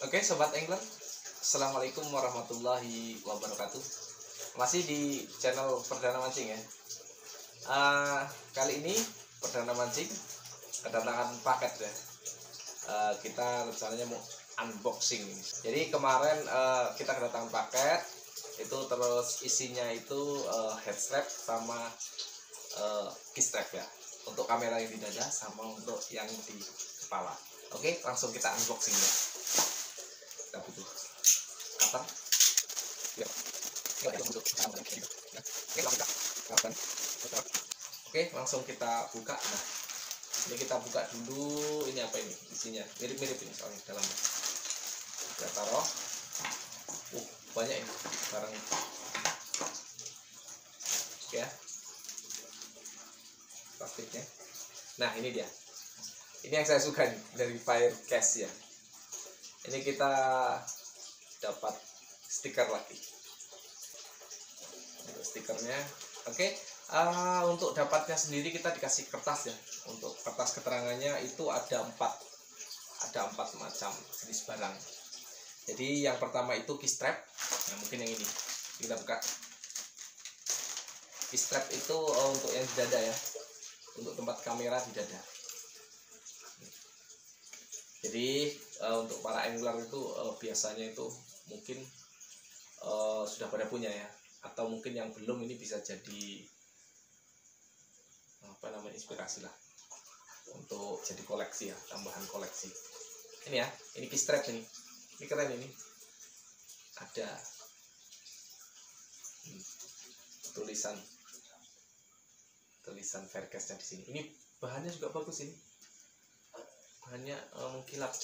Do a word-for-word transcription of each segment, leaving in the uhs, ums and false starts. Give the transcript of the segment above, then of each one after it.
Oke, Sobat Angler, Assalamualaikum warahmatullahi wabarakatuh. Masih di channel Perdana Mancing ya. uh, Kali ini Perdana Mancing kedatangan paket ya. uh, Kita rencananya mau unboxing. Jadi kemarin uh, kita kedatangan paket itu, terus isinya itu uh, head strap sama uh, key strap ya, untuk kamera yang di dada sama untuk yang di kepala. Oke, langsung kita unboxing ya. Kita butuh cutter ya. Oke, langsung kita buka. Nah, ini kita buka dulu. Ini apa ini isinya? Mirip-mirip ini soalnya dalamnya. Kita taruh. Uh, banyak ini barang. Oke ya, plastiknya. Nah, ini dia. Ini yang saya suka nih, dari Firecast ya. Ini kita dapat stiker lagi. Untuk stikernya, oke. Okay. Uh, untuk dapatnya sendiri kita dikasih kertas ya. Untuk kertas keterangannya itu ada empat, ada empat macam jenis barang. Jadi yang pertama itu key strap. Nah, mungkin yang ini kita buka. Key strap itu uh, untuk yang di dada ya, untuk tempat kamera di dada. Jadi uh, untuk para angler itu uh, biasanya itu mungkin uh, sudah pada punya ya, atau mungkin yang belum, ini bisa jadi apa namanya, inspirasi lah untuk jadi koleksi ya, tambahan koleksi. Ini ya, ini key strap ini, ini keren ini. Ada hmm, tulisan tulisan Firecast di sini. Ini bahannya juga bagus ini. Bahannya uh, mengkilap.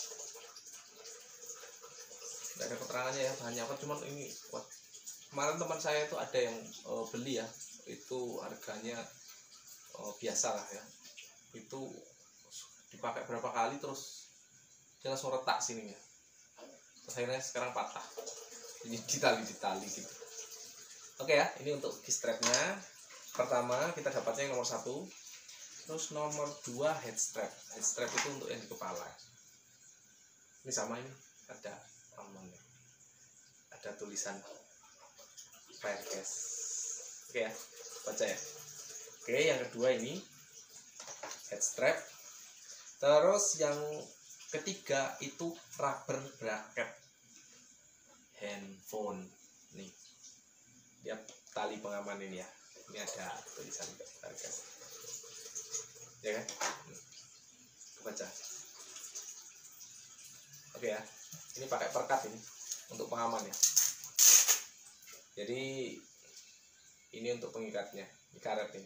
Tidak ada keterangannya ya bahannya apa, cuman ini wah, kemarin teman saya itu ada yang uh, beli ya, itu harganya uh, biasa lah ya, itu dipakai berapa kali terus dia langsung retak sininya, terus akhirnya sekarang patah, ini ditali-ditali gitu. Oke ya, ini untuk key strapnya. Pertama kita dapatnya yang nomor satu. Terus nomor dua head strap. Head strap itu untuk yang di kepala. Ini sama, ini ada amannya, ada tulisan Firecast. Oke ya, baca ya. Oke, yang kedua ini head strap. Terus yang ketiga itu rubber bracket handphone. Nih, dia tali pengaman ini ya. Ini ada tulisan Firecast. Ya kan, baca. Oke ya, ini pakai perkat ini untuk pengaman ya. Jadi ini untuk pengikatnya, ini karet ini,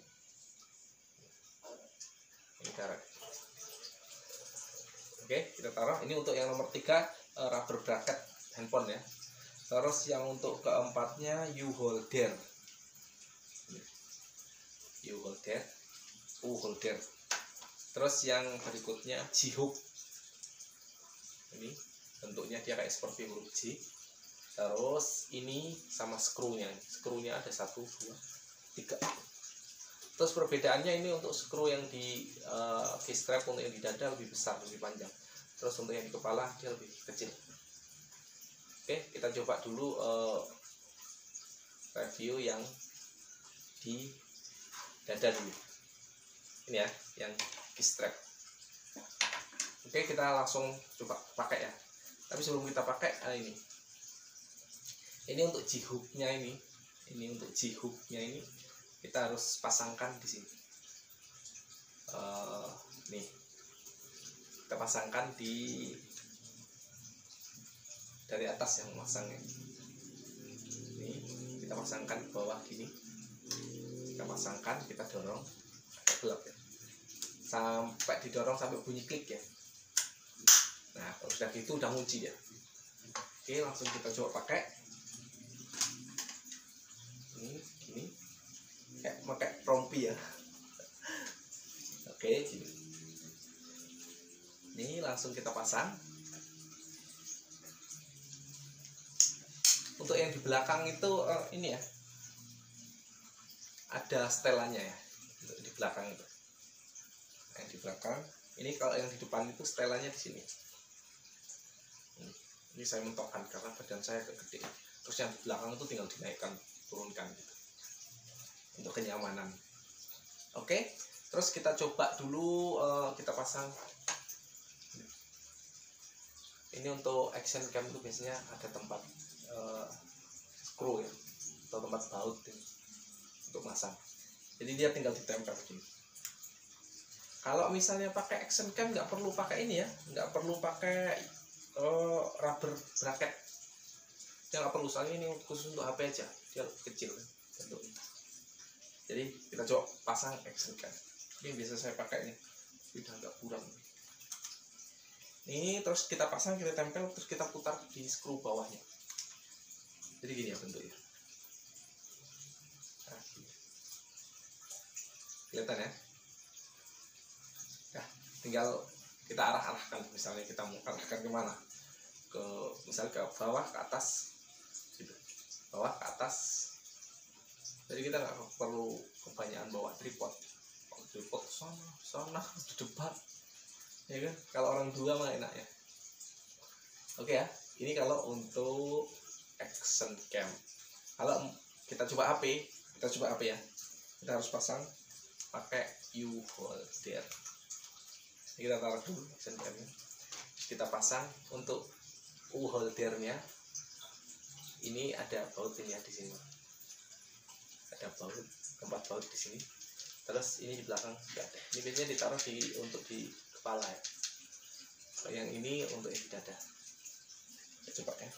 ini karet. Oke, kita taruh. Ini untuk yang nomor tiga, uh, rubber bracket handphone ya. Terus yang untuk keempatnya U holder, U holder, U holder. Terus yang berikutnya J-hook. Ini bentuknya dia kayak seperti huruf J. Terus ini sama skrunya. Skrunya ada satu, dua, tiga. Terus perbedaannya ini untuk skru yang di uh, key strap, untuk yang di dada lebih besar, lebih panjang. Terus untuk yang di kepala dia lebih kecil. Oke, kita coba dulu uh, review yang di dada dulu. Ini ya, yang key strap. Oke, kita langsung coba pakai ya. Tapi sebelum kita pakai, nah ini ini untuk J-hooknya ini ini untuk J-hooknya ini kita harus pasangkan di sini. Uh, nih, kita pasangkan di dari atas yang masangnya. Ini kita pasangkan di bawah gini. Kita pasangkan, kita dorong, agak gelap ya, sampai didorong sampai bunyi klik ya. Nah, kalau sudah gitu udah ngunci ya. Oke, langsung kita coba pakai. Ini gini, kayak pakai rompi ya. Oke, gini. Ini langsung kita pasang. Untuk yang di belakang itu uh, ini ya, ada setelannya ya. Untuk di belakang itu. Yang di belakang ini, kalau yang di depan itu setelannya di sini. Ini ini saya mentokkan karena badan saya agak gede. Terus yang di belakang itu tinggal dinaikkan, turunkan gitu untuk kenyamanan. Oke, terus kita coba dulu, uh, kita pasang. Ini untuk action cam itu biasanya ada tempat uh, screw ya, atau tempat baut ya, untuk masang. Jadi dia tinggal ditempel gini. Kalau misalnya pakai action cam nggak perlu pakai ini ya, nggak perlu pakai uh, rubber bracket. Dia nggak perlu, soalnya ini khusus untuk H P aja, dia kecil bentuknya. Jadi kita coba pasang action cam. Ini biasa saya pakai ini, udah agak kurang. Ini terus kita pasang, kita tempel, terus kita putar di skru bawahnya. Jadi gini ya bentuknya. Nah, gini. Kelihatan ya? Nah, tinggal kita arah-arahkan. Misalnya kita mau arahkan kemana? Ke misalnya ke bawah, ke atas, gitu. Bawah ke atas. Jadi kita nggak perlu kebanyakan bawa tripod. Bawa tripod sana, sana, di depan. Ya kan, kalau orang dua mah enak ya. Oke ya, ini kalau untuk action cam. Kalau kita coba H P, kita coba H P ya, kita harus pasang pakai U holder. Ini kita taruh dulu action camnya, kita pasang. Untuk U holdernya ini ada bautnya di sini, ada baut, tempat baut di sini. Terus ini di belakang nggak ada. Ini biasanya ditaruh di untuk di kepala ya. Yang ini untuk yang di dada. Kita coba ya.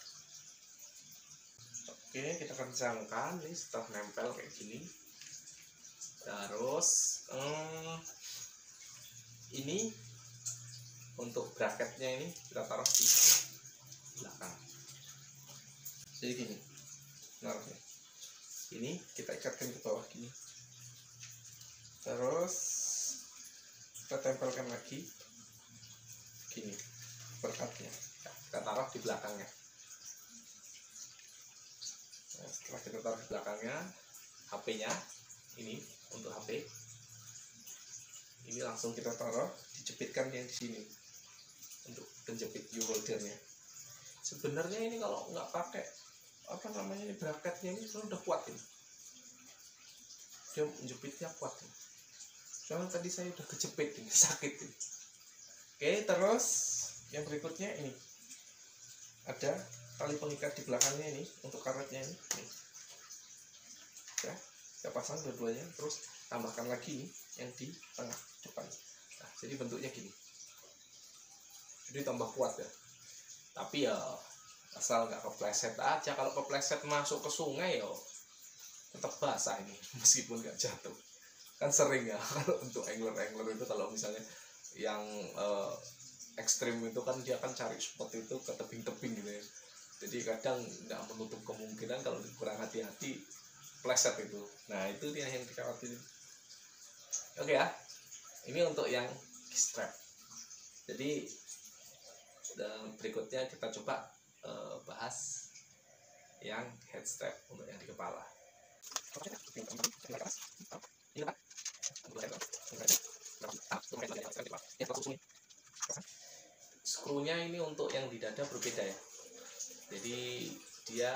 Oke, kita kencangkan nih setelah nempel kayak gini. Terus hmm, ini untuk bracketnya ini kita taruh di belakang. Jadi gini, naruhnya. Ini kita ikatkan ke bawah gini. Terus kita tempelkan lagi gini berkatnya, kita taruh di belakangnya. Nah, setelah kita taruh di belakangnya, H P-nya ini untuk H P ini langsung kita taruh, dijepitkan yang di sini untuk penjepit U holdernya. Sebenarnya ini kalau nggak pakai apa namanya ini bracketnya ini sudah kuat ini, dia menjepitnya kuat ini. Soalnya tadi saya udah kejepit ini, sakit ini. Oke, terus yang berikutnya ini ada tali pengikat di belakangnya ini untuk karetnya ini. Nih. Ya, kita pasang dua-duanya, terus tambahkan lagi nih yang di tengah depan. Nah, jadi bentuknya gini. Jadi tambah kuat ya. Tapi ya asal nggak kepleset aja. Kalau kepleset masuk ke sungai ya tetap basah ini meskipun nggak jatuh. Kan sering ya kalau untuk angler-angler itu, kalau misalnya yang uh, ekstrim itu kan dia kan cari spot itu ke tebing-tebing gitu ya. Jadi kadang nggak menutup kemungkinan kalau kurang hati-hati pleset itu. Nah itu dia yang dikhawatirin. Oke ya, ini untuk yang strap. Jadi dan berikutnya kita coba uh, bahas yang head strap untuk yang di kepala. Skrunya ini untuk yang di dada berbeda ya. Jadi dia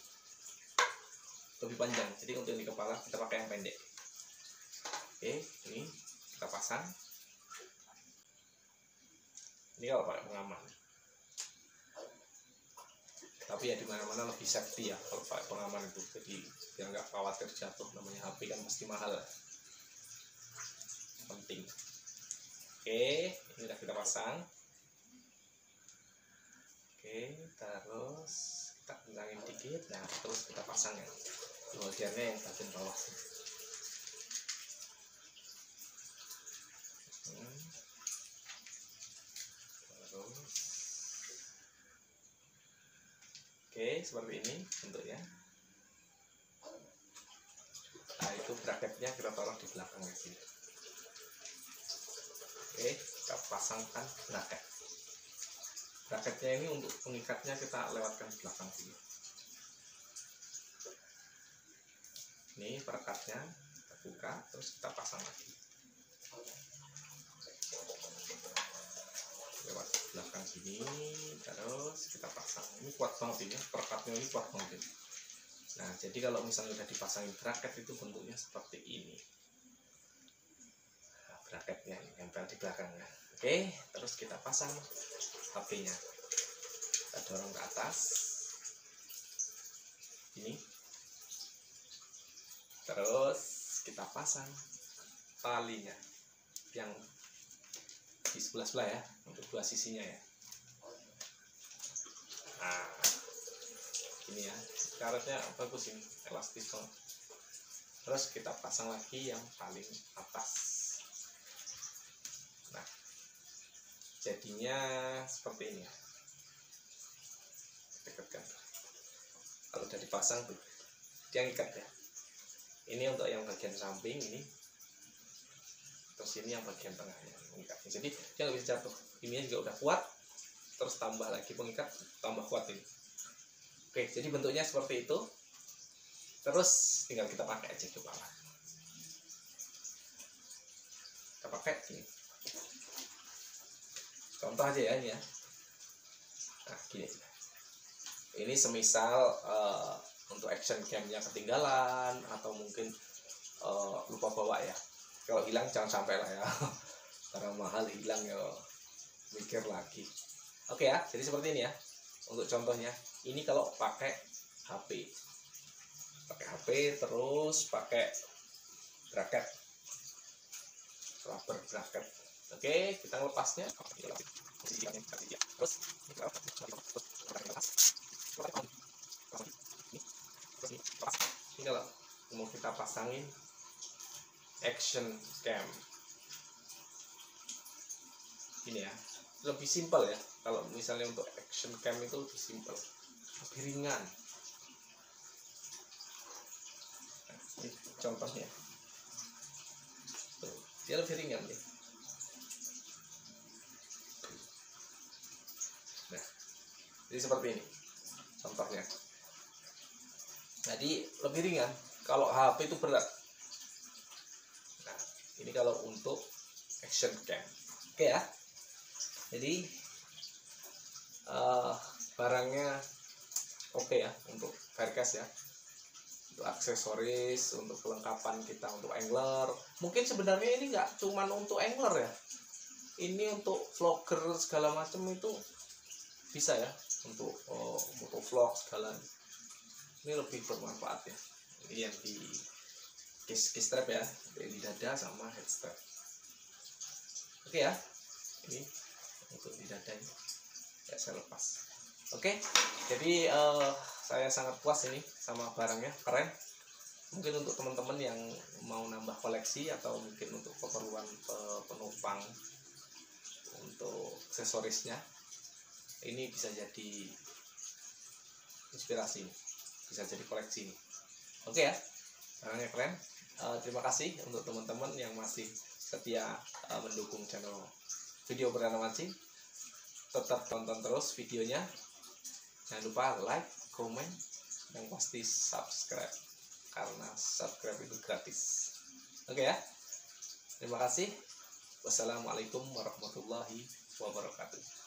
lebih panjang. Jadi untuk yang di kepala kita pakai yang pendek. Oke, ini kita pasang. Ini kalau pakai pengaman. Tapi ya dimana-mana lebih safety ya kalau pakai pengaman itu. Jadi biar nggak khawatir jatuh, namanya H P kan pasti mahal. Penting. Oke, ini udah kita pasang. Oke, terus kita kencangin dikit. Nah, terus kita pasang ya bagiannya yang bagian bawah sini. Hmm. Terus oke, seperti ini bentuknya. Nah, itu bracketnya kita taruh di belakang sini. Oke, kita pasangkan bracket. Bracketnya ini untuk pengikatnya kita lewatkan di belakang sini. Ini perekatnya kita buka, terus kita pasang lagi lewat belakang sini, terus kita pasang ini kuat banget ini, perekatnya ini kuat banget ini. Nah, jadi kalau misalnya udah dipasangin bracket itu bentuknya seperti ini. Nah, bracketnya nempel di belakangnya. Oke, terus kita pasang H P-nya. Kita dorong ke atas. Ini. Terus kita pasang talinya yang di sebelah-sebelah ya, untuk dua sisinya ya. Nah, ini ya, karetnya bagus ini, elastis banget. Terus kita pasang lagi yang paling atas. Nah, jadinya seperti ini ya. Dekatkan. Kalau udah dipasang tuh, dia ngikat ya. Ini untuk yang bagian samping ini. Terus ini yang bagian tengahnya mengikatnya. Jadi dia nggak bisa jatuh. Ini juga udah kuat. Terus tambah lagi pengikat, tambah kuat ini. Oke, jadi bentuknya seperti itu. Terus tinggal kita pakai aja coba lah. Kita pakai ini. Contoh aja ya ini ya. Nah, gini. Ini semisal uh, untuk action cam-nya ketinggalan atau mungkin uh, lupa bawa ya. Kalau hilang jangan sampai lah ya. Karena mahal hilang ya, mikir lagi. Oke ya, jadi seperti ini ya. Untuk contohnya, ini kalau pakai H P, pakai H P terus pakai bracket, rubber bracket. Oke, kita lepasnya. Terus ini kalau mau kita pasangin action cam, ini ya, lebih simpel ya. Kalau misalnya untuk action cam itu lebih simpel, lebih ringan. Nah, ini contohnya, tuh, dia lebih ringan nih. Nah, jadi seperti ini contohnya. Jadi lebih ringan. Kalau H P itu berat. Nah, ini kalau untuk action cam. Oke ya. Jadi uh, barangnya oke okay ya untuk Firecast ya, untuk aksesoris, untuk kelengkapan kita untuk angler. Mungkin sebenarnya ini nggak cuman untuk angler ya, ini untuk vlogger segala macam itu bisa ya, untuk oh, moto vlog segala. Ini lebih bermanfaat ya. Ini yang di case, case strap ya, di dada sama head strap. Oke okay ya, ini untuk di dadanya ya, saya lepas. Oke, jadi uh, saya sangat puas ini sama barangnya, keren. Mungkin untuk teman-teman yang mau nambah koleksi atau mungkin untuk keperluan penumpang untuk aksesorisnya, ini bisa jadi inspirasi, bisa jadi koleksi ini. Oke ya, barangnya keren. Uh, terima kasih untuk teman-teman yang masih setia uh, mendukung channel Video Perdana Mancing. Tetap tonton terus videonya. Jangan lupa like, komen, dan pasti subscribe, karena subscribe itu gratis. Oke ya. Terima kasih. Wassalamualaikum warahmatullahi wabarakatuh.